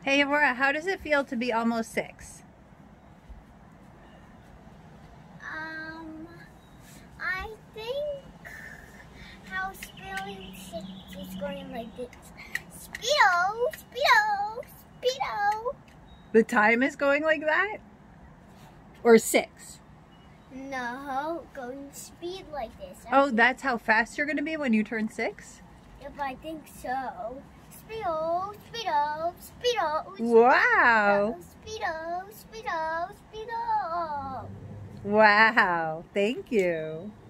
Hey, Aurora, how does it feel to be almost 6? I think how spelling 6 is going like this. Speedo, speedo, speedo. The time is going like that? Or 6? No, going speed like this. Oh, that's how fast you're going to be when you turn 6? Yep, I think so. Speedo, speedo, speedo. Wow. Speedo, speedo, speedo. Wow. Thank you.